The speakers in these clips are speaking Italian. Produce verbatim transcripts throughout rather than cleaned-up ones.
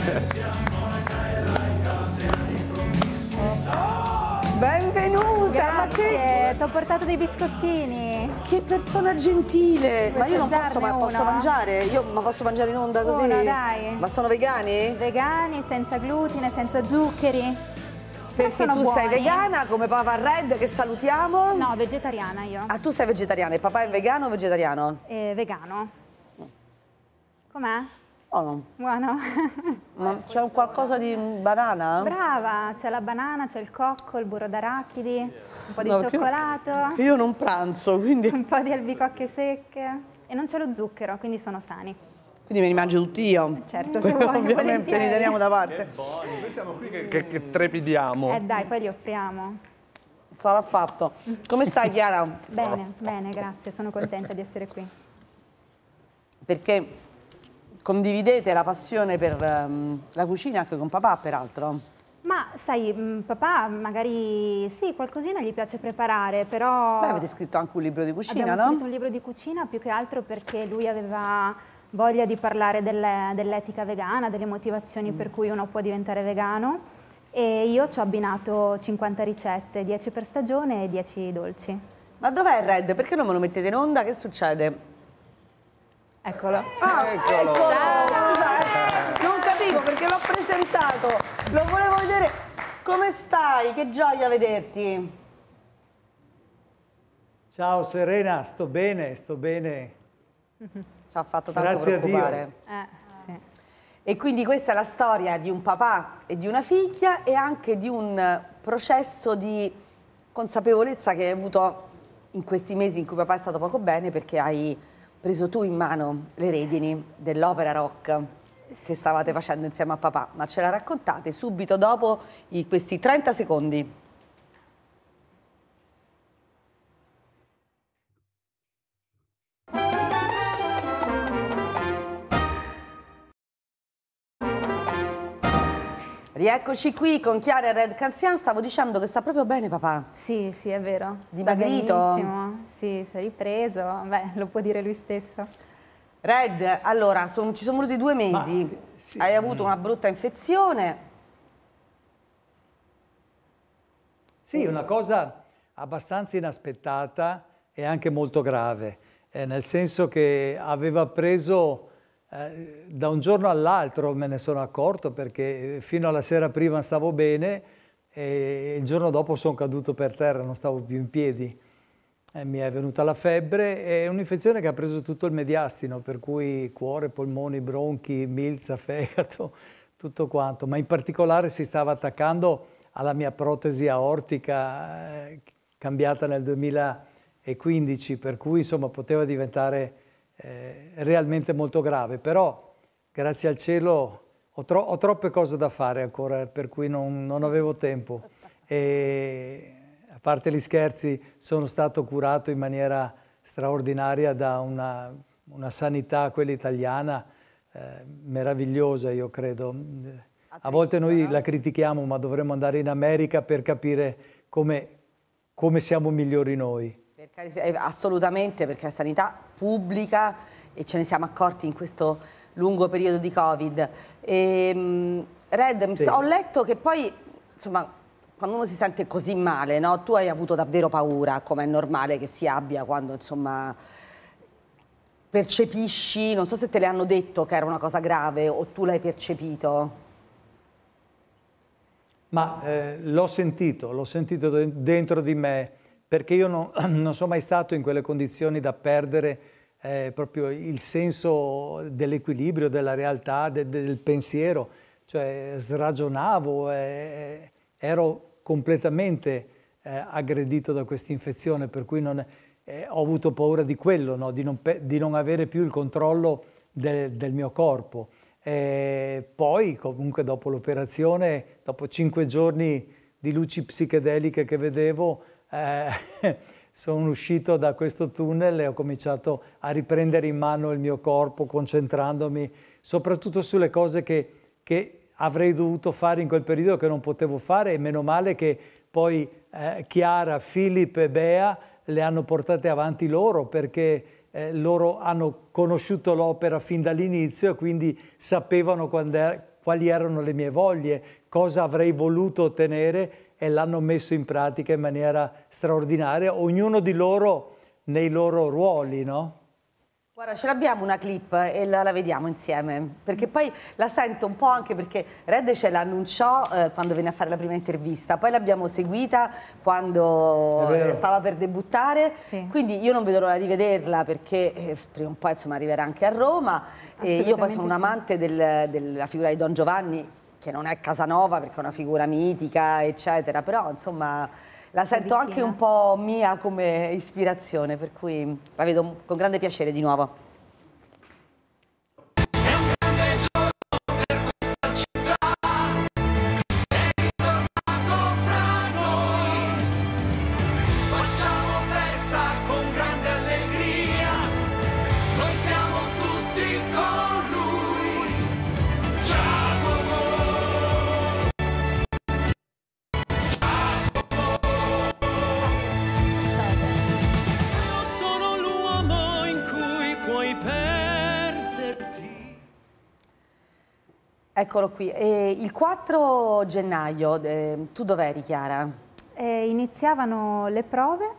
Benvenuta! Ma Grazie, che, ti ho portato dei biscottini. che persona gentile! Ma io non posso, assaggiarne ma posso uno? mangiare? Io ma posso mangiare in onda così? Uno, dai. Ma sono vegani? Vegani, senza glutine, senza zuccheri. Perché sono tu sei buoni. vegana come Papa Red che salutiamo? No, vegetariana io. Ah, tu sei vegetariana e papà è vegano o vegetariano? Eh, vegano. Com'è? Oh no. Buono. Ma c'è un qualcosa di banana? Brava, c'è la banana, c'è il cocco, il burro d'arachidi, un po' di No, perché- cioccolato, perché io non pranzo, quindi, un po' di albicocche secche e non c'è lo zucchero, quindi sono sani. quindi me li mangio tutti io. Certo, se vuoi, Ovviamente volentieri. li teniamo da parte. Noi siamo qui che, che, che trepidiamo. Eh dai, poi li offriamo. Sarà fatto. Come stai, Chiara? Bene, bene, grazie, sono contenta di essere qui. Perché condividete la passione per ehm, la cucina anche con papà, peraltro. Ma sai, mh, papà magari sì, qualcosina gli piace preparare, però Beh, avete scritto anche un libro di cucina, abbiamo no? scritto un libro di cucina più che altro perché lui aveva voglia di parlare delle- dell'etica vegana, delle motivazioni per cui uno può diventare vegano e io ci ho abbinato cinquanta ricette, dieci per stagione e dieci dolci. Ma dov'è Red? Perché non me lo mettete in onda? Che succede? Eccolo. Ah, Eccolo. Scusa, eh, non capivo perché l'ho presentato. Lo volevo vedere. Come stai? Che gioia vederti. Ciao Serena, sto bene, sto bene. Ci ha fatto tanto Grazie a Dio. preoccupare. Eh, sì. E quindi questa è la storia di un papà e di una figlia e anche di un processo di consapevolezza che hai avuto in questi mesi in cui papà è stato poco bene perché hai preso tu in mano le redini dell'opera rock che stavate facendo insieme a papà. Ma ce la raccontate subito dopo i- questi trenta secondi. Rieccoci qui con Chiara e Red Canziano. Stavo dicendo che sta proprio bene papà. Sì, sì, è vero. Sta Dimagrito? benissimo. Sì, si è ripreso. Beh, lo può dire lui stesso. Red, allora, son- ci sono voluti due mesi. Ma sì, sì. Hai avuto una brutta infezione. Sì, una cosa abbastanza inaspettata e anche molto grave, eh, nel senso che aveva preso eh, da un giorno all'altro, me ne sono accorto perché fino alla sera prima stavo bene e il giorno dopo sono caduto per terra, non stavo più in piedi. Eh, mi è venuta la febbre e un'infezione che ha preso tutto il mediastino, per cui cuore, polmoni, bronchi, milza, fegato, tutto quanto, ma in particolare si stava attaccando alla mia protesi aortica eh, cambiata nel duemilaquindici, per cui insomma poteva diventare eh, realmente molto grave, però grazie al cielo ho, tro ho troppe cose da fare ancora, per cui non, non avevo tempo. E, a parte gli scherzi, sono stato curato in maniera straordinaria da una, una sanità, quella italiana, eh, meravigliosa, io credo. A volte noi la critichiamo, ma dovremmo andare in America per capire come, come siamo migliori noi. Per carità, eh, assolutamente, perché è sanità pubblica e ce ne siamo accorti in questo lungo periodo di Covid. E, mh, Red, Sì. ho letto che poi, insomma, quando uno si sente così male, no? Tu hai avuto davvero paura, come è normale che si abbia quando, insomma, percepisci, non so se te le hanno detto che era una cosa grave o tu l'hai percepito. Ma eh, l'ho sentito, l'ho sentito de dentro di me, perché io non, non sono mai stato in quelle condizioni da perdere eh, proprio il senso dell'equilibrio, della realtà, de del pensiero. Cioè sragionavo, eh, ero completamente eh, aggredito da questa infezione, per cui non, eh, ho avuto paura di quello, no? di, non di non avere più il controllo de del mio corpo. E poi comunque dopo l'operazione, dopo cinque giorni di luci psichedeliche che vedevo, eh, sono uscito da questo tunnel e ho cominciato a riprendere in mano il mio corpo, concentrandomi soprattutto sulle cose che, che avrei dovuto fare in quel periodo che non potevo fare, e meno male che poi eh, Chiara, Filippo e Bea le hanno portate avanti loro, perché Eh, loro hanno conosciuto l'opera fin dall'inizio e quindi sapevano qual era, quali erano le mie voglie, cosa avrei voluto ottenere, e l'hanno messo in pratica in maniera straordinaria, ognuno di loro nei loro ruoli, no? Guarda, ce l'abbiamo una clip e la, la vediamo insieme, perché poi la sento un po' anche perché Red ce l'annunciò eh, quando venne a fare la prima intervista, poi l'abbiamo seguita quando stava per debuttare, sì. Quindi io non vedo l'ora di vederla perché eh, prima o poi insomma arriverà anche a Roma, e io poi sono un amante sì. del, della figura di Don Giovanni, che non è Casanova perché è una figura mitica eccetera, però insomma la sento anche un po' mia come ispirazione, per cui la vedo con grande piacere di nuovo. Eccolo qui. E il quattro gennaio, eh, tu dov'eri, Chiara? Eh, iniziavano le prove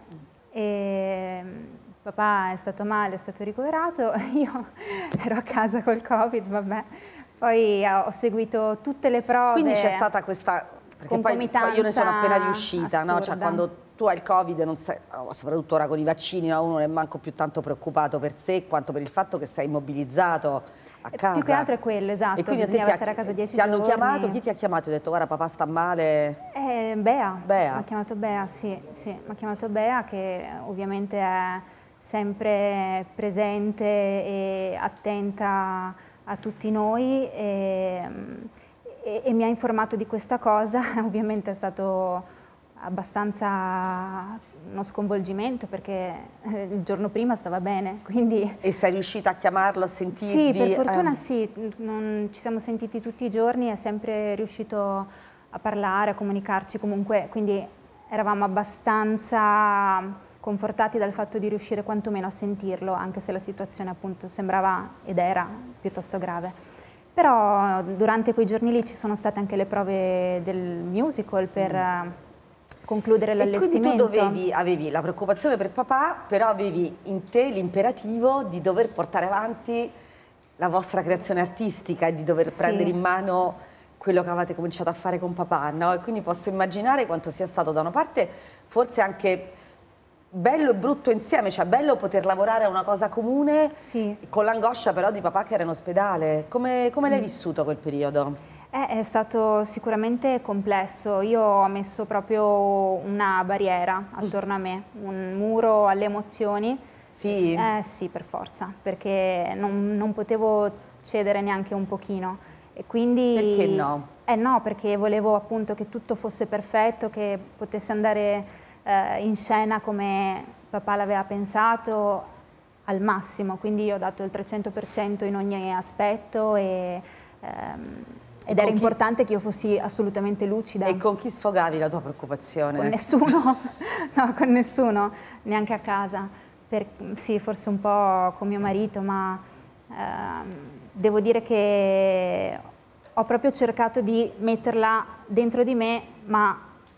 e papà è stato male, è stato ricoverato, io ero a casa col Covid, vabbè. Poi ho seguito tutte le prove. Quindi c'è stata questa, perché poi, poi io ne sono appena riuscita, no? Cioè, quando tu hai il Covid, non sei, soprattutto ora con i vaccini, no? Uno non è manco più tanto preoccupato per sé quanto per il fatto che sei immobilizzato a casa. Più che altro è quello, esatto, e quindi bisognava ti stare a casa dieci giorni. Ti hanno giorni. chiamato, chi ti ha chiamato? Ti ha detto guarda papà sta male? Eh, Bea, Bea. mi ha chiamato Bea, sì, sì, mi ha chiamato Bea che ovviamente è sempre presente e attenta a tutti noi e, e, e mi ha informato di questa cosa. Ovviamente è stato abbastanza uno sconvolgimento perché il giorno prima stava bene, quindi... E sei riuscita a chiamarlo, a sentirvi? Sì, per fortuna eh. sì, non, ci siamo sentiti tutti i giorni, è sempre riuscito a parlare, a comunicarci comunque, quindi eravamo abbastanza confortati dal fatto di riuscire quantomeno a sentirlo, anche se la situazione appunto sembrava ed era piuttosto grave. Però durante quei giorni lì ci sono state anche le prove del musical per... Mm. concludere l'allestimento. E quindi tu dovevi, avevi la preoccupazione per papà, però avevi in te l'imperativo di dover portare avanti la vostra creazione artistica e di dover sì. prendere in mano quello che avete cominciato a fare con papà, no? E quindi posso immaginare quanto sia stato da una parte forse anche bello e brutto insieme, cioè bello poter lavorare a una cosa comune sì. con l'angoscia però di papà che era in ospedale. Come, come l'hai mm. vissuto quel periodo? Eh, è stato sicuramente complesso, io ho messo proprio una barriera attorno a me, un muro alle emozioni. Sì? Eh sì, per forza, perché non, non potevo cedere neanche un pochino. E quindi, perché no? Eh no, perché volevo appunto che tutto fosse perfetto, che potesse andare eh, in scena come papà l'aveva pensato al massimo, quindi io ho dato il trecento per cento in ogni aspetto e... Ehm, Ed era importante che io fossi assolutamente lucida. E con chi sfogavi la tua preoccupazione? Con nessuno, no, con nessuno, neanche a casa. Per, sì, forse un po' con mio marito, ma ehm, devo dire che ho proprio cercato di metterla dentro di me, ma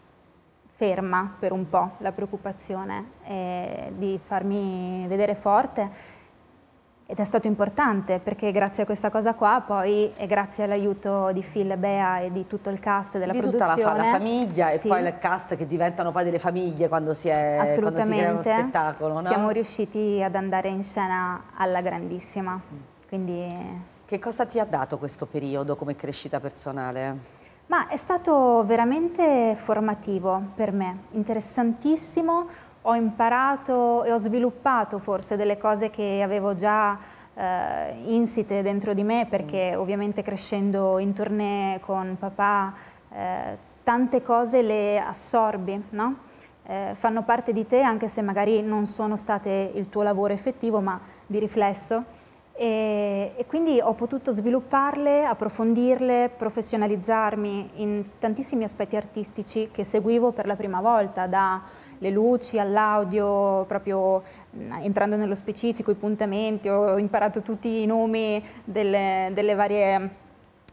ferma per un po' la preoccupazione, e di farmi vedere forte. Ed è stato importante perché grazie a questa cosa qua poi e grazie all'aiuto di Phil e Bea e di tutto il cast della di produzione. Di tutta la, la famiglia sì. e poi il cast che diventano poi delle famiglie quando si, è, quando si crea uno spettacolo. No? Siamo riusciti ad andare in scena alla grandissima. Quindi... Che cosa ti ha dato questo periodo come crescita personale? Ma è stato veramente formativo per me, interessantissimo. Ho imparato e ho sviluppato forse delle cose che avevo già eh, insite dentro di me perché ovviamente crescendo in tournée con papà eh, tante cose le assorbi, no? eh, fanno parte di te anche se magari non sono state il tuo lavoro effettivo ma di riflesso e, e quindi ho potuto svilupparle, approfondirle, professionalizzarmi in tantissimi aspetti artistici che seguivo per la prima volta, da le luci, all'audio, proprio entrando nello specifico, i puntamenti, ho imparato tutti i nomi delle, delle varie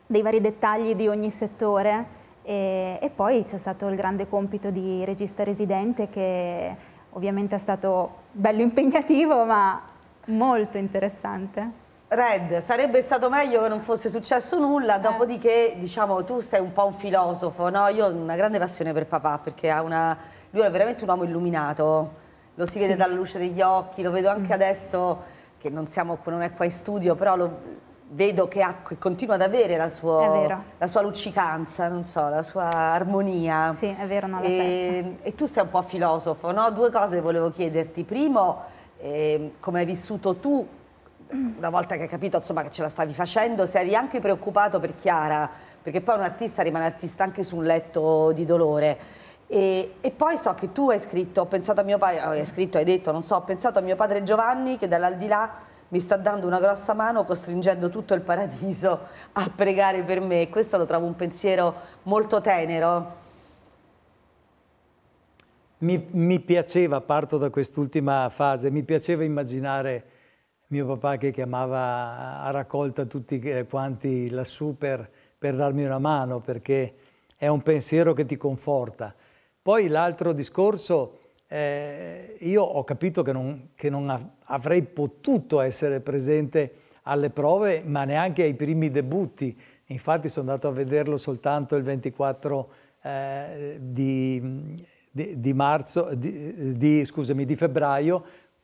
dei vari dettagli di ogni settore. E, e poi c'è stato il grande compito di regista residente, che ovviamente è stato bello impegnativo ma molto interessante. Red, sarebbe stato meglio che non fosse successo nulla, eh. Dopodiché diciamo tu sei un po' un filosofo, no? Io ho una grande passione per papà perché ha una... lui è veramente un uomo illuminato, lo si vede sì. dalla luce degli occhi, lo vedo anche mm. adesso che non, siamo, non è qua in studio, però lo... vedo che, ha, che continua ad avere la, suo, la sua luccicanza, non so, la sua armonia. Sì, è vero, non l'ho e, e tu sei un po' filosofo, no? Due cose volevo chiederti. Primo, eh, come hai vissuto tu, una volta che hai capito insomma, che ce la stavi facendo, se eri anche preoccupato per Chiara, perché poi un artista rimane artista anche su un letto di dolore. E, e poi so che tu hai scritto, ho pensato a mio padre, hai scritto, hai detto, non so, ho pensato a mio padre Giovanni che dall'aldilà mi sta dando una grossa mano, costringendo tutto il paradiso a pregare per me. Questo lo trovo un pensiero molto tenero. Mi, mi piaceva, parto da quest'ultima fase, mi piaceva immaginare mio papà che chiamava a raccolta tutti quanti lassù per, per darmi una mano, perché è un pensiero che ti conforta. Poi l'altro discorso... Eh, io ho capito che non, che non av avrei potuto essere presente alle prove, ma neanche ai primi debutti. Infatti sono andato a vederlo soltanto il ventiquattro eh, di, di, di marzo, di, di, scusami, di febbraio,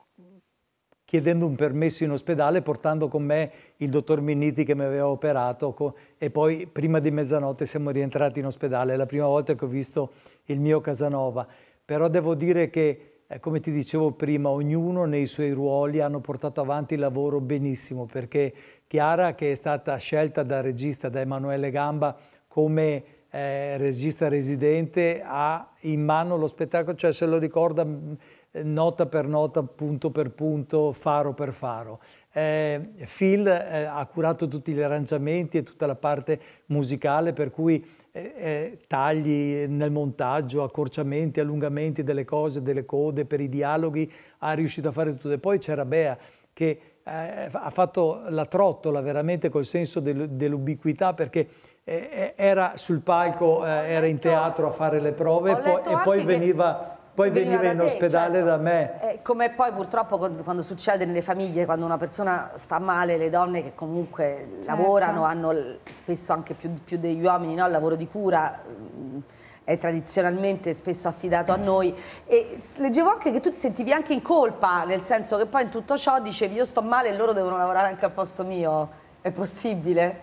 chiedendo un permesso in ospedale, portando con me il dottor Minniti che mi aveva operato, e poi prima di mezzanotte siamo rientrati in ospedale. È la prima volta che ho visto il mio Casanova. Però devo dire che, eh, come ti dicevo prima, ognuno nei suoi ruoli hanno portato avanti il lavoro benissimo, perché Chiara, che è stata scelta da regista, da Emanuele Gamba, come eh, regista residente, ha in mano lo spettacolo, cioè se lo ricorda nota per nota, punto per punto, faro per faro. Eh, Phil eh, ha curato tutti gli arrangiamenti e tutta la parte musicale, per cui Eh, eh, tagli nel montaggio, accorciamenti, allungamenti delle cose, delle code, per i dialoghi, ha riuscito a fare tutto. E poi c'era Bea che eh, ha fatto la trottola veramente col senso del, dell'ubiquità, perché eh, era sul palco, eh, era in teatro a fare le prove e poi, e poi veniva... Poi veniva, veniva in te, ospedale certo. da me. Eh, come poi purtroppo quando, quando succede nelle famiglie, quando una persona sta male, le donne che comunque certo. lavorano, hanno spesso anche più, più degli uomini, no? Il lavoro di cura mh, è tradizionalmente spesso affidato a noi. E leggevo anche che tu ti sentivi anche in colpa, nel senso che poi in tutto ciò dicevi io sto male e loro devono lavorare anche al posto mio. È possibile?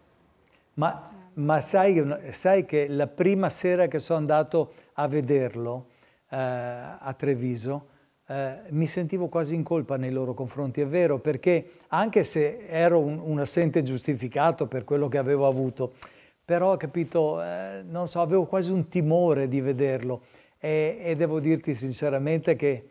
Ma, ma sai, sai che la prima sera che sono andato a vederlo, Eh, a Treviso, eh, mi sentivo quasi in colpa nei loro confronti, è vero, perché anche se ero un, un assente giustificato per quello che avevo avuto, però, capito, eh, non so, avevo quasi un timore di vederlo e, e devo dirti sinceramente che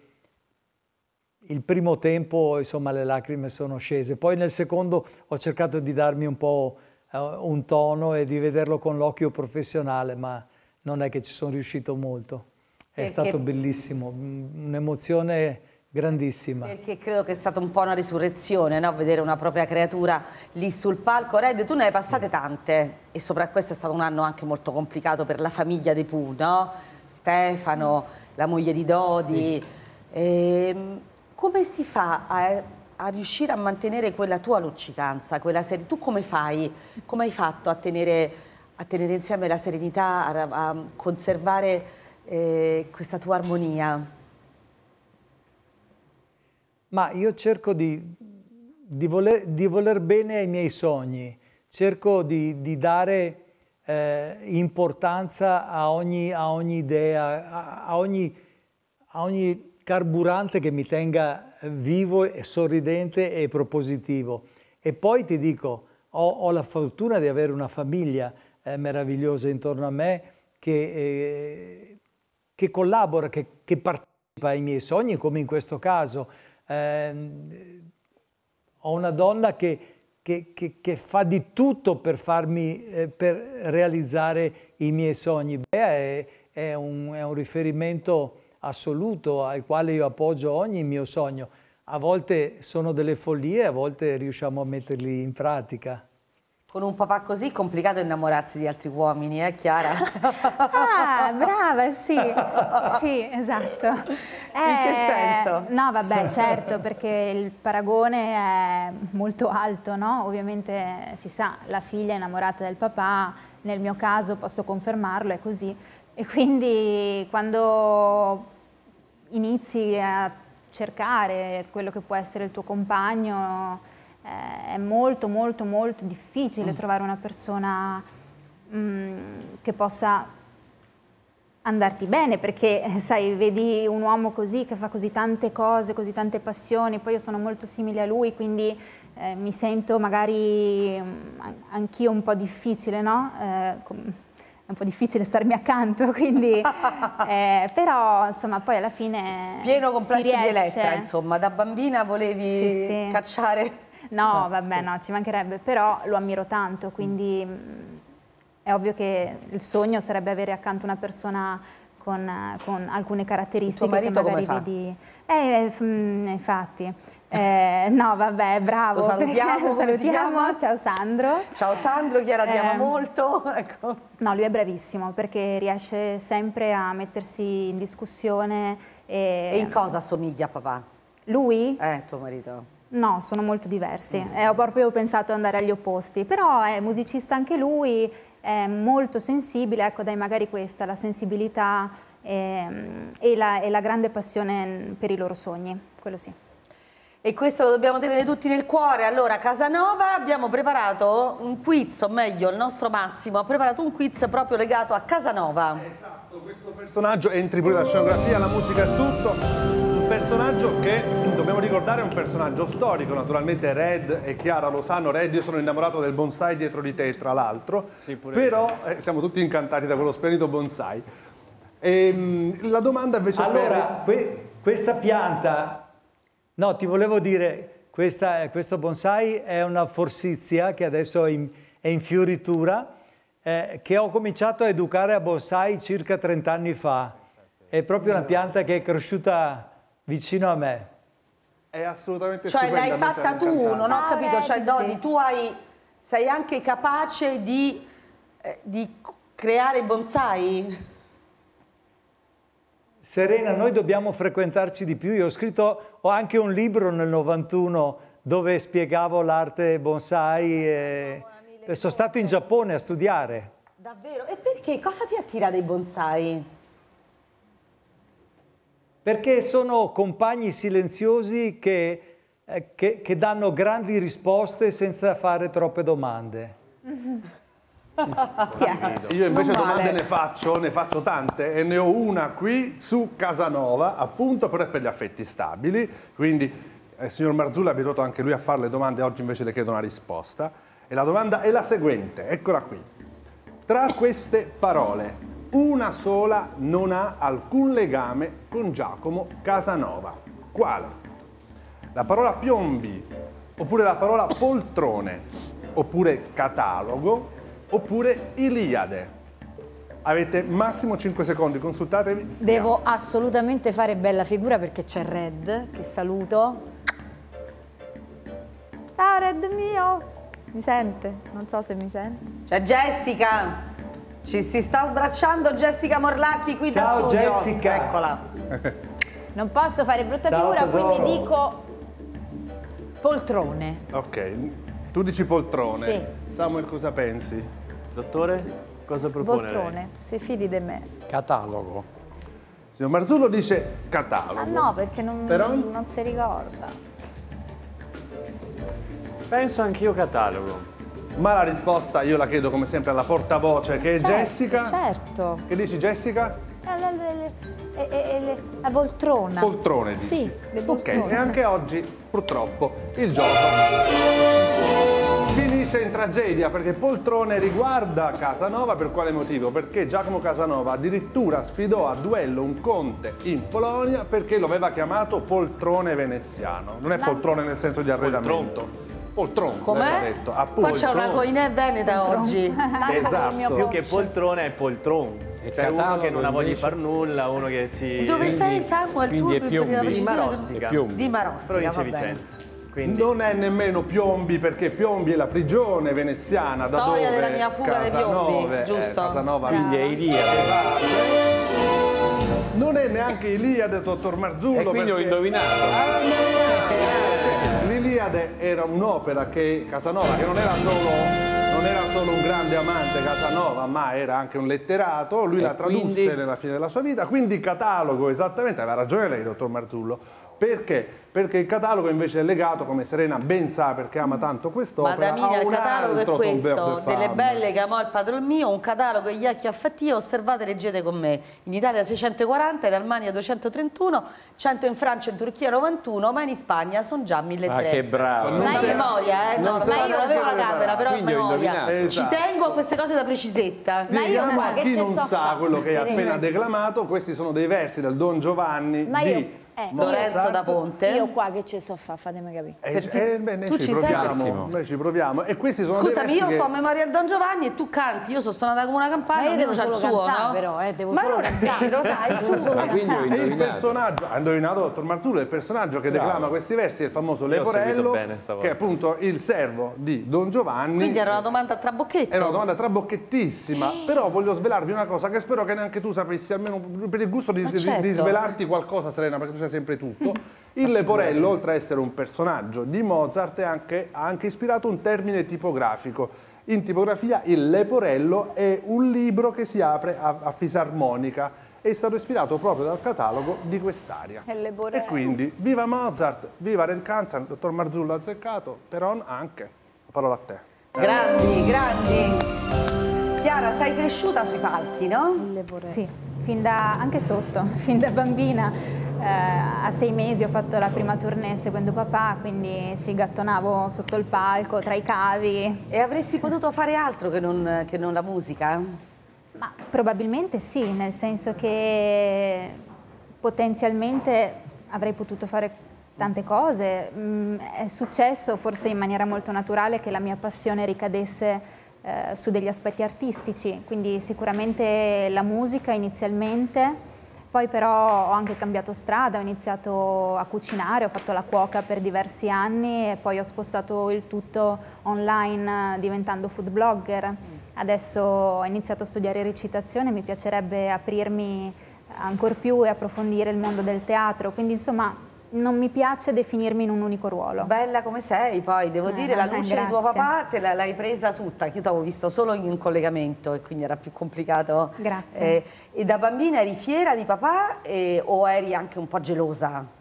il primo tempo, insomma, le lacrime sono scese, poi nel secondo ho cercato di darmi un po' eh, un tono e di vederlo con l'occhio professionale, ma non è che ci sono riuscito molto. È perché, stato bellissimo, un'emozione grandissima. Perché credo che è stata un po' una risurrezione, no? Vedere una propria creatura lì sul palco. Red, tu ne hai passate tante e sopra questo è stato un anno anche molto complicato per la famiglia dei Pooh, no? Stefano, la moglie di Dodi. Sì. E, come si fa a, a riuscire a mantenere quella tua luccicanza, quella serie? Tu come fai? Come hai fatto a tenere, a tenere insieme la serenità, a, a conservare Eh, questa tua armonia? Ma io cerco di, di, voler, di voler bene ai miei sogni, cerco di, di dare eh, importanza a ogni, a ogni idea, a, a, ogni, a ogni carburante che mi tenga vivo e sorridente e propositivo. E poi ti dico, ho, ho la fortuna di avere una famiglia eh, meravigliosa intorno a me che... Eh, che collabora, che, che partecipa ai miei sogni, come in questo caso. Eh, ho una donna che, che, che, che fa di tutto per, farmi, eh, per realizzare i miei sogni. Bea è, è, un, è un riferimento assoluto al quale io appoggio ogni mio sogno. A volte sono delle follie, a volte riusciamo a metterli in pratica. Con un papà così è complicato innamorarsi di altri uomini, eh Chiara? Ah, brava, sì, sì, esatto. In che senso? No, vabbè, certo, perché il paragone è molto alto, no? Ovviamente si sa, la figlia è innamorata del papà, nel mio caso posso confermarlo, è così. E quindi quando inizi a cercare quello che può essere il tuo compagno, è molto molto molto difficile mm. trovare una persona mh, che possa andarti bene, perché sai, vedi un uomo così che fa così tante cose, così tante passioni, poi io sono molto simile a lui, quindi eh, mi sento magari anch'io un po' difficile, no? Eh, è un po' difficile starmi accanto, quindi eh, però insomma poi alla fine pieno complesso si riesce. di Elettra, insomma, da bambina volevi sì, sì. cacciare. No, no, vabbè, no, ci mancherebbe, però lo ammiro tanto, quindi mm. è ovvio che il sogno sarebbe avere accanto una persona con, con alcune caratteristiche il tuo marito che magari come fa? vedi. Eh, mm, infatti, eh, no, vabbè, bravo. Lo salutiamo, salutiamo. Ciao Sandro. Ciao Sandro, Chiara ti ama Eh, molto. Ecco. No, lui è bravissimo perché riesce sempre a mettersi in discussione. E, e in cosa assomiglia a papà? Lui? Eh, tuo marito. No, sono molto diversi, eh, ho proprio pensato ad andare agli opposti, però è musicista anche lui, è molto sensibile, ecco dai magari questa, la sensibilità e, e, la, e la grande passione per i loro sogni, quello sì. E questo lo dobbiamo tenere tutti nel cuore. Allora, Casanova, abbiamo preparato un quiz, o meglio, il nostro Massimo ha preparato un quiz proprio legato a Casanova. Esatto, questo personaggio entri pure la scenografia, la musica e tutto. Un personaggio che, dobbiamo ricordare, è un personaggio storico, naturalmente Red e Chiara lo sanno. Red, io sono innamorato del bonsai dietro di te, tra l'altro, sì, però eh, siamo tutti incantati da quello splendido bonsai. E, la domanda invece allora, per... que questa pianta, no, ti volevo dire, questa, questo bonsai è una forsizia che adesso è in, è in fioritura, eh, che ho cominciato a educare a bonsai circa trenta anni fa. È proprio una pianta che è cresciuta vicino a me. È assolutamente cioè stupenda. l'hai fatta tu, non ho capito, cioè Dodi, tu hai, sei anche capace di, eh, di creare bonsai? Serena, noi dobbiamo frequentarci di più. Io ho scritto, ho anche un libro nel novantuno dove spiegavo l'arte bonsai e, e sono stato in Giappone a studiare. Davvero? E perché? Cosa ti attira dei bonsai? Perché sono compagni silenziosi che, eh, che, che danno grandi risposte senza fare troppe domande. Io invece domande ne faccio, ne faccio tante e ne ho una qui su Casanova, appunto, però è per gli affetti stabili, quindi eh, il signor Marzullo è abituato anche lui a fare le domande, oggi invece le chiedo una risposta. E la domanda è la seguente, eccola qui. Tra queste parole, una sola non ha alcun legame con Giacomo Casanova. Quale? La parola piombi, oppure la parola poltrone, oppure catalogo, oppure Iliade. Avete massimo cinque secondi, consultatevi. Devo Andiamo. assolutamente fare bella figura perché c'è Red, che saluto. Ciao Red mio! Mi sente? Non so se mi sente. C'è Jessica! Ci si sta sbracciando Jessica Morlacchi qui da studio. Ciao Jessica! Eccola. Non posso fare brutta Ciao, figura, tesoro. quindi dico poltrone. Ok, tu dici poltrone. Sì. Samuel, cosa pensi? Dottore, cosa propone Poltrone, lei? si fidi di me. Catalogo. Signor Marzullo dice catalogo. Ah no, perché non, Però? non si ricorda. Penso anch'io catalogo. Ma la risposta io la chiedo come sempre alla portavoce, che è Certo, Jessica. certo. Che dici, Jessica? La, la, la, la, la, la, la poltrona. Poltrone dici? Sì, le poltrone. Ok, e anche oggi purtroppo il gioco finisce in tragedia perché poltrone riguarda Casanova. Per quale motivo? Perché Giacomo Casanova addirittura sfidò a duello un conte in Polonia perché lo aveva chiamato poltrone veneziano. Non è Ma... poltrone nel senso di arredamento. Poltrone, com'è? detto. Appunto. Qua c'è una coinè veneta oggi. Esatto. Più che poltrone è poltron. Cioè uno che non ha voglia di far nulla, uno che si... Di dove sei Samuel? Tu quindi è piombi. per la Di precisione- Marostica. Piombi. Di Marostica, Provincia va di bene. Vicenza. Quindi... Non è nemmeno Piombi, perché Piombi è la prigione veneziana. Storia da dove della mia fuga dai Piombi, giusto? Eh, Casanova. Quindi è Iliade. Non è neanche Iliade, dottor Marzullo. E quindi perché... ho indovinato. Ah, L'Iliade era un'opera che Casanova, che non era solo... Non era solo un grande amante Casanova, ma era anche un letterato, lui e la tradusse quindi... nella fine della sua vita, quindi il catalogo, esattamente, aveva ragione lei, dottor Marzullo, perché? Perché il catalogo invece è legato, come Serena ben sa perché ama tanto quest'opera, Madamina, il catalogo è questo, delle belle che amò il padron mio, un catalogo e gli occhi affettivi, osservate, leggete con me. In Italia seicentoquaranta, in Almania duecentotrentuno, cento in Francia e in Turchia novantuno, ma in Spagna sono già milletrecento. Ma che bravo! Non a memoria, eh? No, non, so, non avevo la camera, però a memoria. Esatto. Ci tengo a queste cose da precisetta. Spieghiamo a chi non sa quello che hai appena declamato, questi sono dei versi del Don Giovanni ma di... Io... Eh, Lorenzo io, da Ponte. Io qua che ci so fa, fatemi capire. Eh, eh, beh, noi, tu ci ci proviamo, noi ci proviamo. E questi sono Scusami, io che... so a memoria il Don Giovanni e tu canti. Io sono suonata come una campana, ma io devo c'è il suo, cantare, no? però, eh, devo ma solo non cantare. È vero, dai, su. Solo quindi ho E il indovinato. personaggio, ha indovinato dottor Marzullo, il personaggio che Bravo. declama questi versi è il famoso Io ho seguito Leporello, bene stavolta. che è appunto il servo di Don Giovanni. Quindi era una domanda a trabocchetto. Era una domanda trabocchettissima, però voglio svelarvi una cosa che spero che neanche tu sapessi, almeno per il gusto di, Ma di- certo. di svelarti qualcosa, Serena, perché tu sai sempre tutto. Il Leporello, oltre a essere un personaggio di Mozart, è anche, ha anche ispirato un termine tipografico. In tipografia il Leporello è un libro che si apre a, a fisarmonica. È stato ispirato proprio dal catalogo di quest'aria. E quindi, viva Mozart, viva Red Kansan, dottor Marzullo ha azzeccato, Peron anche. La parola a te. Grandi, grandi. Chiara, sei cresciuta sui palchi, no? Sì, fin da, anche sotto, fin da bambina. Eh, a sei mesi ho fatto la prima tournée seguendo papà, quindi sì, gattonavo sotto il palco, tra i cavi. E avresti potuto fare altro che non, che non la musica? Ma probabilmente sì, nel senso che potenzialmente avrei potuto fare tante cose. Mm, è successo forse in maniera molto naturale che la mia passione ricadesse eh, su degli aspetti artistici, quindi sicuramente la musica inizialmente. Poi però ho anche cambiato strada, ho iniziato a cucinare, ho fatto la cuoca per diversi anni e poi ho spostato il tutto online diventando food blogger. Adesso ho iniziato a studiare recitazione, mi piacerebbe aprirmi ancor più e approfondire il mondo del teatro, quindi insomma non mi piace definirmi in un unico ruolo. Bella come sei, poi devo Eh, dire, la eh, luce grazie. di tuo papà te la- l'hai presa tutta, io ti avevo visto solo in collegamento e quindi era più complicato. Grazie. Eh, e da bambina eri fiera di papà eh, o eri anche un po' gelosa?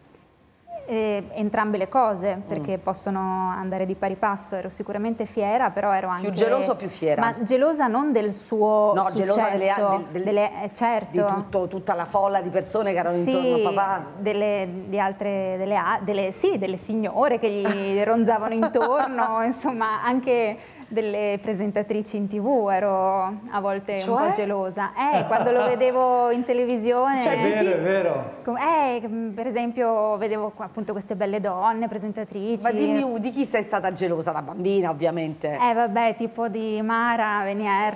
Eh, entrambe le cose, perché possono andare di pari passo. Ero sicuramente fiera, però ero anche... Più gelosa o più fiera? Ma gelosa non del suo No, successo, gelosa delle, del- del- delle- eh, certo. di tutto- tutta la folla di persone che erano Sì, intorno a papà. delle, di altre, delle, a- delle, sì, delle signore che gli ronzavano intorno, insomma anche delle presentatrici in tv ero a volte Cioè? un po' gelosa. Eh, quando lo vedevo in televisione... Cioè, È vero, è vero. Com- Eh, per esempio vedevo qua, appunto queste belle donne, presentatrici. Ma dimmi uh, di chi sei stata gelosa da bambina, ovviamente. Eh vabbè, tipo di Mara Venier,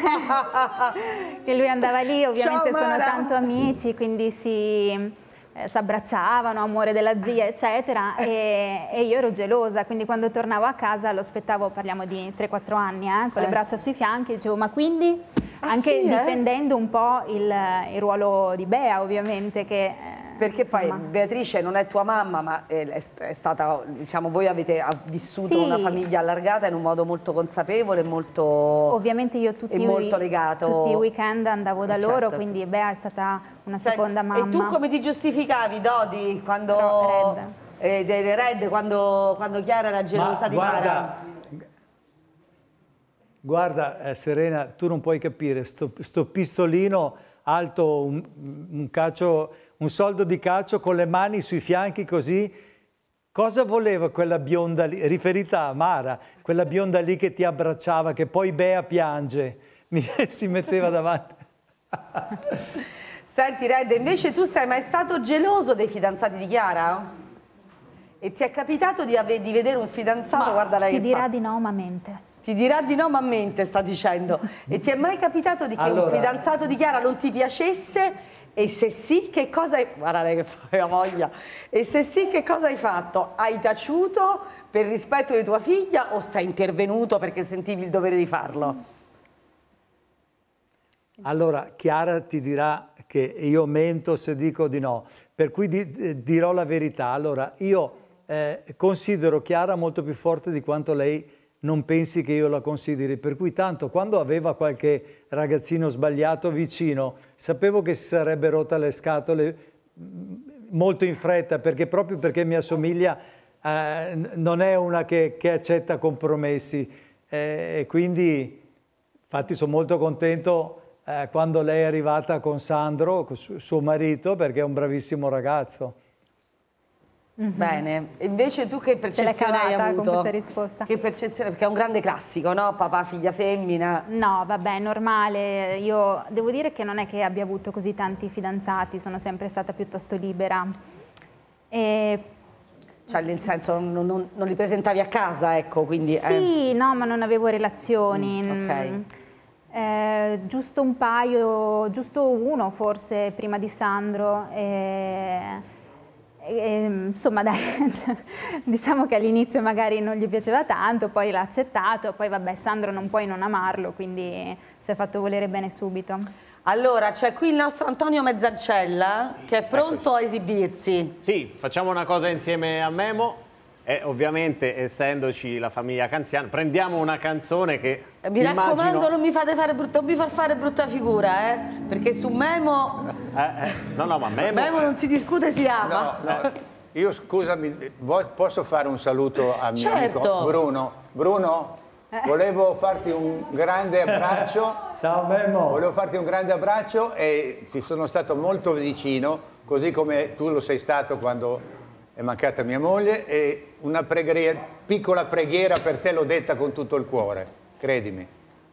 che lui andava lì, ovviamente Ciao, sono Mara. tanto amici, quindi si eh, s'abbracciavano, amore della zia, eccetera, e, e io ero gelosa, quindi quando tornavo a casa lo aspettavo, parliamo di tre quattro anni, eh, con le Eh. braccia sui fianchi, dicevo ma quindi, Ah, anche sì, eh? difendendo un po' il, il ruolo di Bea, ovviamente, che... eh, Perché poi insomma, Beatrice non è tua mamma, ma è, è stata, diciamo, voi avete ha vissuto Sì. una famiglia allargata in un modo molto consapevole e molto, ovviamente io tutti, e i- molto legato. tutti i weekend andavo da Eh, loro, certo. quindi Bea è stata una Sai, seconda mamma. E tu come ti giustificavi, Dodi, quando Però, Red. eh, dei Red, quando, quando Chiara era gelosa Ma di guarda, Mara? guarda eh, Serena, tu non puoi capire, sto, sto pistolino alto un, un calcio, un soldo di calcio con le mani sui fianchi così, cosa voleva quella bionda lì, riferita a Mara, quella bionda lì che ti abbracciava, che poi Bea piange, mi si metteva davanti. Senti Red, invece tu sei mai stato geloso dei fidanzati di Chiara? E ti è capitato di, ave- di vedere un fidanzato, Ma guarda lei ti che dirà fa. di no, ma mente. Ti dirà di no, ma mente, sta dicendo. E ti è mai capitato di che Allora- un fidanzato di Chiara non ti piacesse E se sì, che cosa hai... Guardate che fai la voglia. E se sì, che cosa hai fatto? Hai taciuto per rispetto di tua figlia o sei intervenuto perché sentivi il dovere di farlo? Allora, Chiara ti dirà che io mento se dico di no, per cui di, dirò la verità. Allora, io eh, considero Chiara molto più forte di quanto lei non pensi che io la consideri, per cui tanto quando aveva qualche ragazzino sbagliato vicino sapevo che si sarebbe rotta le scatole molto in fretta, perché proprio perché mia somiglia eh, non è una che, che accetta compromessi eh, e quindi infatti sono molto contento eh, quando lei è arrivata con Sandro, con su, suo marito, perché è un bravissimo ragazzo. Mm-hmm. Bene, invece tu che percezione hai avuto? Con questa risposta. Che percezione? Perché è un grande classico, no? Papà, figlia, femmina. No, vabbè, normale. Io devo dire che non è che abbia avuto così tanti fidanzati, sono sempre stata piuttosto libera. E... Cioè, nel senso, non, non, non li presentavi a casa, ecco, quindi... Sì, eh. no, ma non avevo relazioni. Mm, ok. Eh, giusto un paio, giusto uno forse prima di Sandro. E... E, insomma dai, diciamo che all'inizio magari non gli piaceva tanto, poi l'ha accettato, poi vabbè Sandro non puoi non amarlo, quindi si è fatto volere bene subito. Allora c'è qui il nostro Antonio Mezzancella che è pronto a esibirsi. Sì, facciamo una cosa insieme a Memo e ovviamente essendoci la famiglia Canziano prendiamo una canzone che mi immagino... raccomando non mi fate fare brutta, non mi far fare brutta figura, eh? Perché su Memo eh, eh, no no ma Memo Memo non si discute, si ama. No, no. Io scusami, posso fare un saluto a mio certo. amico Bruno? Bruno, volevo farti un grande abbraccio. Ciao Memo. Volevo farti un grande abbraccio e ti sono stato molto vicino, così come tu lo sei stato quando è mancata mia moglie, e una preghiera, piccola preghiera per te l'ho detta con tutto il cuore, credimi.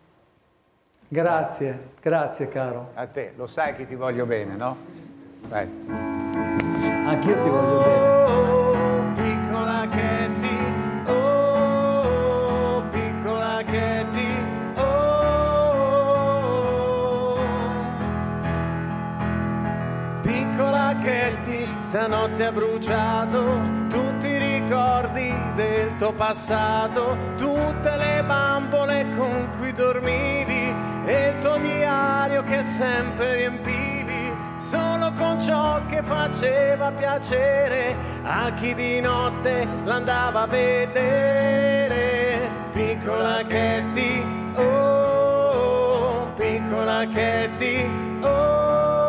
Grazie, grazie caro. A te, lo sai che ti voglio bene, no? Vai. Anch'io ti voglio bene. Oh, piccola Katie, oh, piccola Katie, oh, piccola Katie, stanotte ha bruciato tutti i ricordi del tuo passato, tutte le bambole con cui dormivi e il tuo diario che sempre riempivi solo con ciò che faceva piacere a chi di notte l'andava a vedere. Piccola Katie, oh, piccola Katie, oh.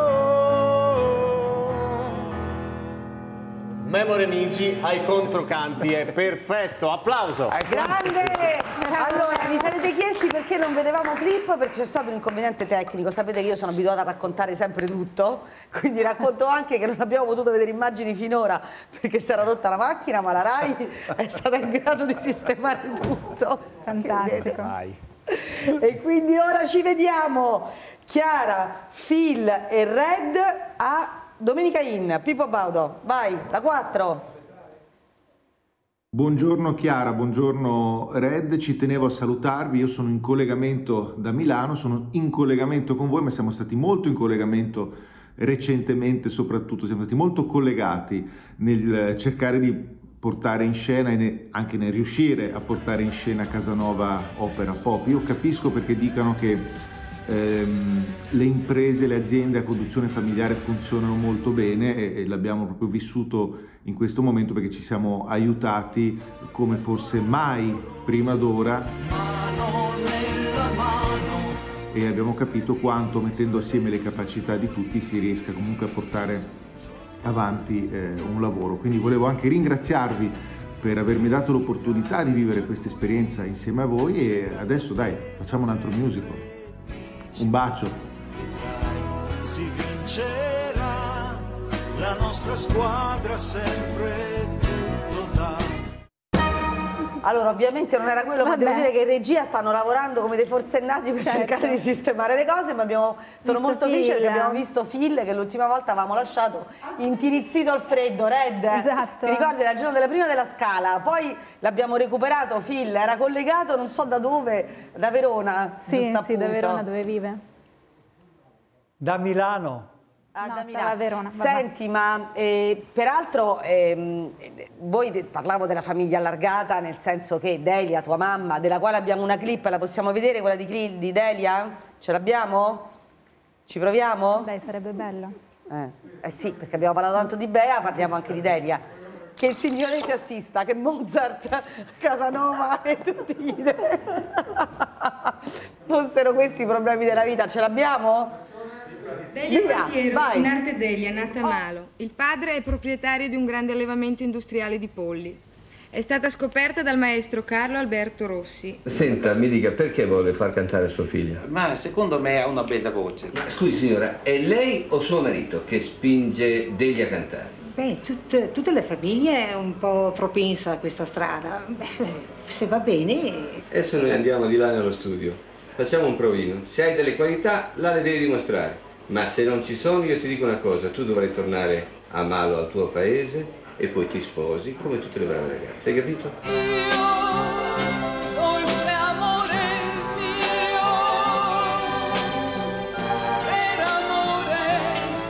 Memo Remigi ai controcanti, è perfetto, applauso. Grande! Allora, vi sarete chiesti perché non vedevamo clip? Perché c'è stato un inconveniente tecnico, sapete che io sono abituata a raccontare sempre tutto, quindi racconto anche che non abbiamo potuto vedere immagini finora perché si era rotta la macchina, ma la Rai è stata in grado di sistemare tutto. Fantastico. E quindi ora ci vediamo Chiara, Phil e Red a Domenica Inn, Pippo Baudo, vai, la quattro. Buongiorno Chiara, buongiorno Red, ci tenevo a salutarvi, io sono in collegamento da Milano, sono in collegamento con voi, ma siamo stati molto in collegamento recentemente, soprattutto siamo stati molto collegati nel cercare di portare in scena e anche nel riuscire a portare in scena Casanova Opera Pop. Io capisco perché dicano che ehm, le imprese, le aziende a conduzione familiare funzionano molto bene e, e l'abbiamo proprio vissuto in questo momento perché ci siamo aiutati come forse mai prima d'ora e abbiamo capito quanto mettendo assieme le capacità di tutti si riesca comunque a portare avanti eh, un lavoro. Quindi volevo anche ringraziarvi per avermi dato l'opportunità di vivere questa esperienza insieme a voi e adesso dai, facciamo un altro musical. Un bacio. Si vincerà, la nostra squadra sempre tutto dà. Allora, ovviamente non era quello, Vabbè. ma devo dire che in regia stanno lavorando come dei forsennati per Certo. cercare di sistemare le cose, ma abbiamo, sono Visto molto felice perché Phil. abbiamo visto Phil che l'ultima volta avevamo lasciato intirizzito al freddo, Red. Esatto. Ti ricordi, era il giorno della prima della Scala, poi l'abbiamo recuperato, Phil era collegato non so da dove, da Verona. Sì, giusto sì, da appunto. Verona dove vive. Da Milano. Ah, no, da stava a Verona. Senti, ma eh, peraltro ehm, voi parlavo della famiglia allargata, nel senso che Delia, tua mamma, della quale abbiamo una clip, la possiamo vedere quella di, di Delia? Ce l'abbiamo? Ci proviamo? Dai, sarebbe bello. Eh, eh sì, perché abbiamo parlato tanto di Bea, parliamo anche di Delia. Che il Signore ci assista, che Mozart, Casanova e tutti gli dei fossero questi i problemi della vita. Ce l'abbiamo? Delia Gualtiero, in arte Delia, nata a Malo. Il padre è proprietario di un grande allevamento industriale di polli. È stata scoperta dal maestro Carlo Alberto Rossi. Senta, mi dica, perché vuole far cantare sua figlia? Ma secondo me ha una bella voce. Scusi signora, è lei o suo marito che spinge Delia a cantare? Beh, tutte, tutte le famiglie è un po' propensa a questa strada. Beh, se va bene... Adesso noi andiamo di là nello studio. Facciamo un provino. Se hai delle qualità, là le devi dimostrare. Ma se non ci sono, io ti dico una cosa. Tu dovrai tornare a Malo, al tuo paese, e poi ti sposi come tutte le brave ragazze. Hai capito? Dolce amore mio, per amore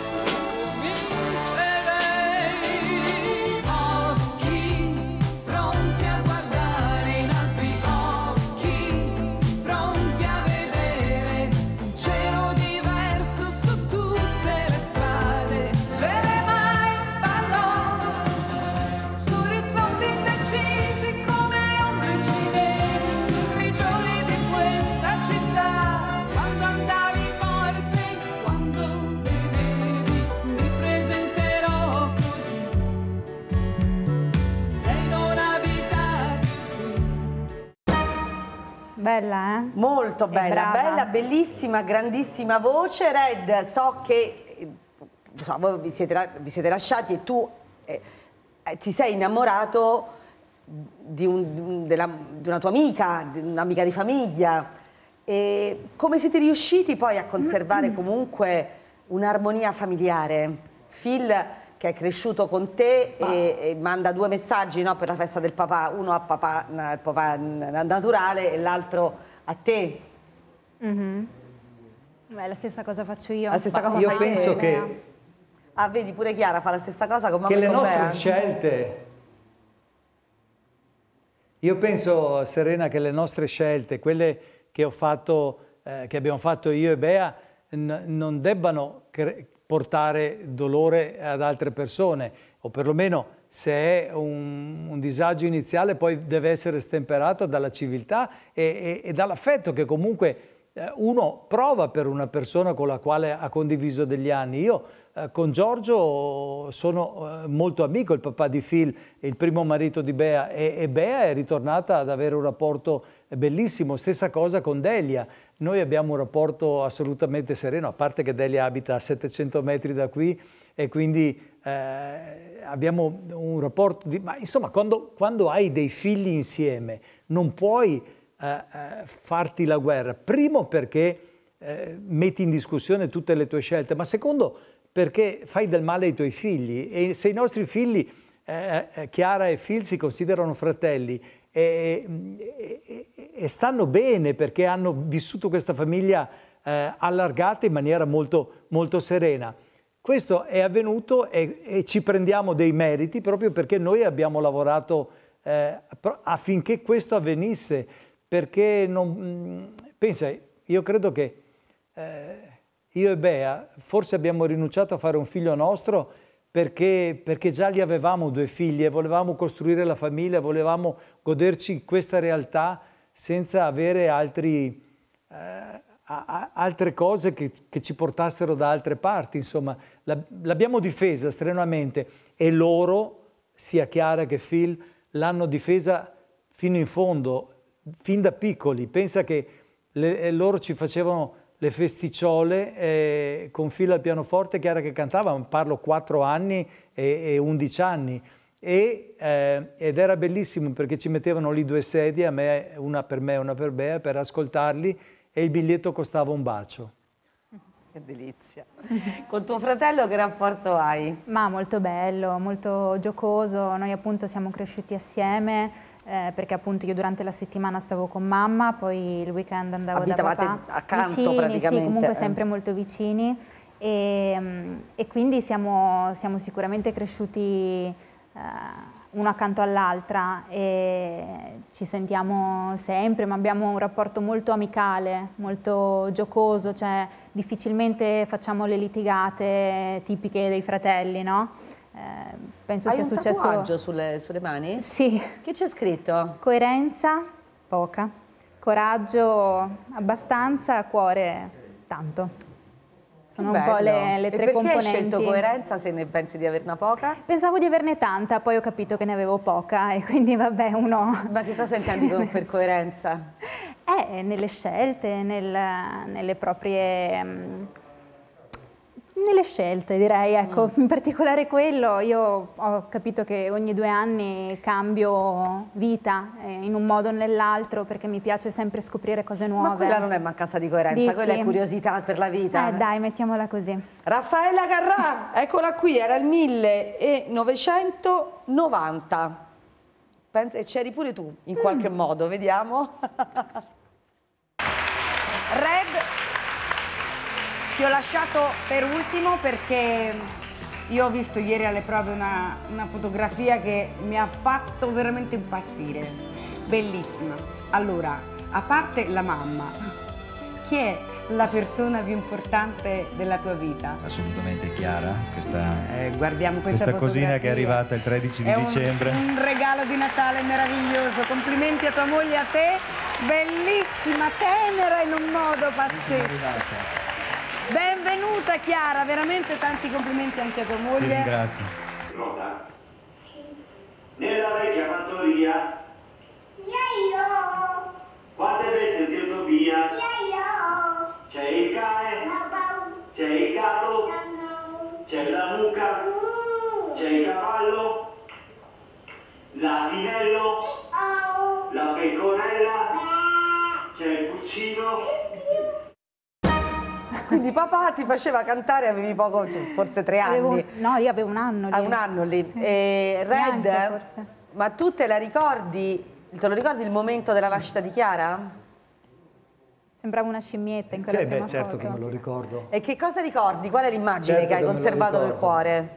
comincerei. Occhi pronti a guardare in altri occhi, pronti a vedere un cielo diverso su tutte le strade. Bene mai parlò su orizzonti indecisi come ombre cinesi sui prigioni di questa città. Quando andavi forte, quando vedevi, mi presenterò così. Lei non abita più qui. Bella, eh? Molto bella, brava. bella, bellissima, grandissima voce. Red, so che eh, so, voi vi siete, la- vi siete lasciati e tu eh, eh, ti sei innamorato di, un- di un- della- di una tua amica, di un'amica di famiglia. E come siete riusciti poi a conservare comunque un'armonia familiare? Phil, che è cresciuto con te e, e manda due messaggi, no, per la festa del papà, uno a papà, na- il papà n- naturale e l'altro a te. Mhm. Beh, la stessa cosa faccio io. La stessa Ma- cosa Io fai penso te? che, Ah, vedi, pure Chiara fa la stessa cosa con mamma che e le con nostre Bea. scelte... Io penso, Serena, che le nostre scelte, quelle che ho fatto, eh, che abbiamo fatto io e Bea, n- non debbano cre- portare dolore ad altre persone, o perlomeno se è un, un disagio iniziale poi deve essere stemperato dalla civiltà e, e- e dall'affetto che comunque eh, uno prova per una persona con la quale ha condiviso degli anni. Io eh, con Giorgio sono eh, molto amico, il papà di Phil, il primo marito di Bea, e, e Bea è ritornata ad avere un rapporto bellissimo. Stessa cosa con Delia. Noi abbiamo un rapporto assolutamente sereno, a parte che Delia abita a settecento metri da qui e quindi eh, abbiamo un rapporto di... Ma insomma, quando, quando hai dei figli insieme non puoi eh, eh, farti la guerra. Primo perché eh, metti in discussione tutte le tue scelte, ma secondo perché fai del male ai tuoi figli. E se i nostri figli, eh, eh, Chiara e Phil, si considerano fratelli, E, e, e stanno bene perché hanno vissuto questa famiglia eh, allargata in maniera molto, molto serena. Questo è avvenuto e, e ci prendiamo dei meriti proprio perché noi abbiamo lavorato eh, affinché questo avvenisse, perché non, pensa, io credo che eh, io e Bea forse abbiamo rinunciato a fare un figlio nostro Perché, perché già li avevamo due figli e volevamo costruire la famiglia, volevamo goderci questa realtà senza avere altri, eh, a, a, altre cose che, che ci portassero da altre parti. Insomma, la, l'abbiamo difesa strenuamente e loro, sia Chiara che Phil, l'hanno difesa fino in fondo, fin da piccoli. Pensa che le, loro ci facevano le festicciole eh, con Phil al pianoforte, Chiara che cantava, parlo quattro anni e, e undici anni, e, eh, ed era bellissimo perché ci mettevano lì due sedie, a me, una per me e una per Bea, per ascoltarli, e il biglietto costava un bacio. Che delizia. Con tuo fratello che rapporto hai? Ma molto bello, molto giocoso, noi appunto siamo cresciuti assieme, Eh, perché appunto io durante la settimana stavo con mamma, poi il weekend andavo Abitavate da papà. accanto vicini, praticamente. Sì, comunque eh. sempre molto vicini e, e quindi siamo, siamo sicuramente cresciuti eh, uno accanto all'altra e ci sentiamo sempre, ma abbiamo un rapporto molto amicale, molto giocoso, cioè difficilmente facciamo le litigate tipiche dei fratelli, no? Eh, penso Hai sia un successo... tatuaggio sulle, sulle mani? Sì. Che c'è scritto? Coerenza, poca. Coraggio, abbastanza. Cuore, tanto. Sono un po' le, le tre e perché componenti. hai scelto coerenza se ne pensi di averne poca? Pensavo di averne tanta, poi ho capito che ne avevo poca e quindi vabbè uno... Ma che cosa intendi con- per coerenza? Eh, nelle scelte, nel- nelle proprie... mm, nelle scelte direi, ecco, in particolare quello. Io ho capito che ogni due anni cambio vita eh, in un modo o nell'altro perché mi piace sempre scoprire cose nuove. Ma quella non è mancanza di coerenza, Dici? quella è curiosità per la vita. Eh dai, mettiamola così. Raffaella Carrà, eccola qui, era il millenovecentonovanta. Pensa, e c'eri pure tu, in qualche modo, vediamo. Red, ti ho lasciato per ultimo perché io ho visto ieri alle prove una, una fotografia che mi ha fatto veramente impazzire. Bellissima. Allora, a parte la mamma, chi è la persona più importante della tua vita? Assolutamente Chiara, questa, Eh, guardiamo questa, questa cosina fotografia. che è arrivata il tredici di È un- dicembre. Un regalo di Natale meraviglioso. Complimenti a tua moglie e a te. Bellissima, tenera in un modo pazzesco. Benvenuta Chiara, veramente tanti complimenti anche a tua Ti moglie. ringrazio. Pronta? Nella vecchia fattoria. Quante bestie zio Tobia? C'è il cane? C'è il gatto? C'è la mucca? C'è il cavallo? L'asinello? La pecorella? C'è il pulcino? Quindi papà ti faceva cantare, avevi poco, forse tre anni. Avevo un- no, io avevo un anno lì. Ah, un anno lì. Sì. E Red, Neanche, forse. ma tu te la ricordi, te lo ricordi il momento della nascita di Chiara? Sembrava una scimmietta in quella Eh prima beh, certo foto. che me lo ricordo. E che cosa ricordi? Qual è l'immagine Certo che hai che me lo conservato nel ricordo. cuore?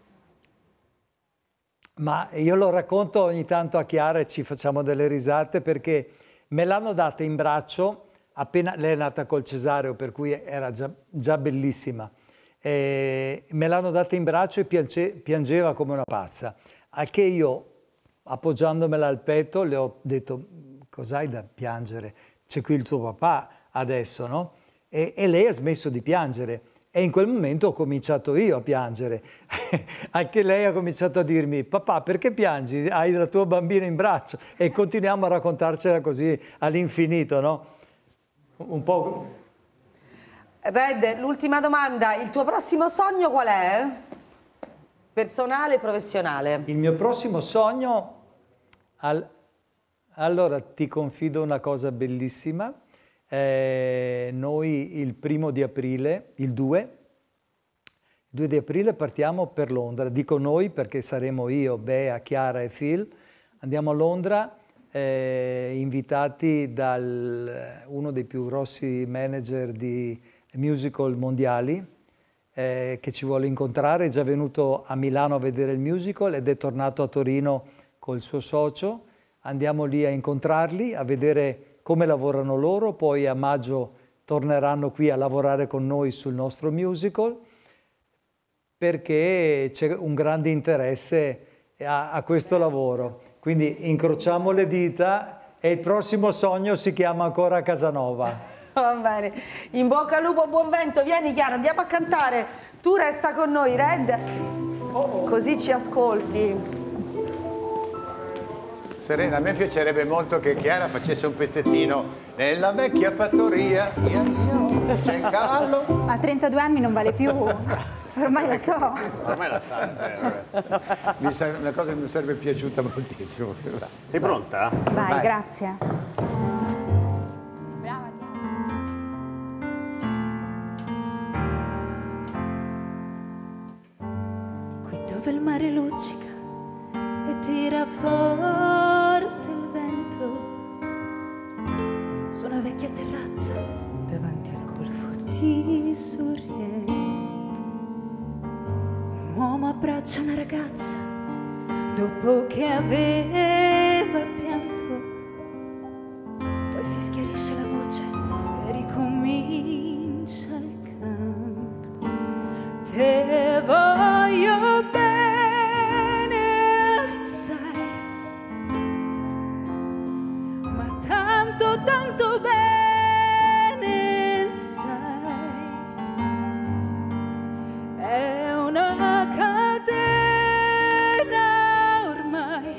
Ma io lo racconto ogni tanto a Chiara e ci facciamo delle risate perché me l'hanno data in braccio appena lei è nata col cesareo, per cui era già, già bellissima. E me l'hanno data in braccio e piange- piangeva come una pazza. Al che io, appoggiandomela al petto, le ho detto: cos'hai da piangere? C'è qui il tuo papà adesso, no? E, e lei ha smesso di piangere. E in quel momento ho cominciato io a piangere. Anche lei ha cominciato a dirmi: papà, perché piangi? Hai la tua bambina in braccio. E continuiamo a raccontarcela così all'infinito, no? Un po'... Red, l'ultima domanda, il tuo prossimo sogno qual è? Personale e professionale? Il mio prossimo sogno... Al... Allora, ti confido una cosa bellissima. Eh, noi il primo di aprile, il due, il due di aprile partiamo per Londra. Dico noi perché saremo io, Bea, Chiara e Phil. Andiamo a Londra, eh, invitati da uno dei più grossi manager di musical mondiali, eh, che ci vuole incontrare. È già venuto a Milano a vedere il musical ed è tornato a Torino col suo socio. Andiamo lì a incontrarli, a vedere come lavorano loro, poi a maggio torneranno qui a lavorare con noi sul nostro musical, perché c'è un grande interesse a, a questo lavoro. Quindi incrociamo le dita e il prossimo sogno si chiama ancora Casanova. Va bene, in bocca al lupo, buon vento, vieni Chiara, andiamo a cantare. Tu resta con noi, Red, così ci ascolti. Serena, a me piacerebbe molto che Chiara facesse un pezzettino nella vecchia fattoria, io, io, c'è il cavallo. A trentadue anni non vale più, ormai lo so. Ormai la sa. Mi sa- una cosa che mi sarebbe piaciuta moltissimo. Sei pronta? Vai, Vai. grazie. Qui dove il mare luccica e tira forte il vento, su una vecchia terrazza davanti al golfo ti sorriendo. uomo abbraccia una ragazza dopo che aveva pianto, poi si schiarisce la voce e ricomincia il canto. Te voglio bene assai, ma tanto tanto bene sai, è una catena ormai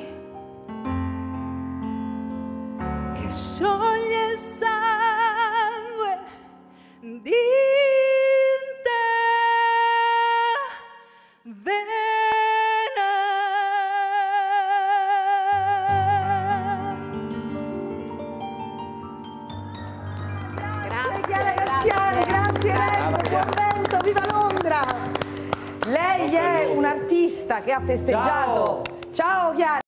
che scioglie il sangue di Viva Londra! Lei è un artista che ha festeggiato. Ciao, Ciao Chiara!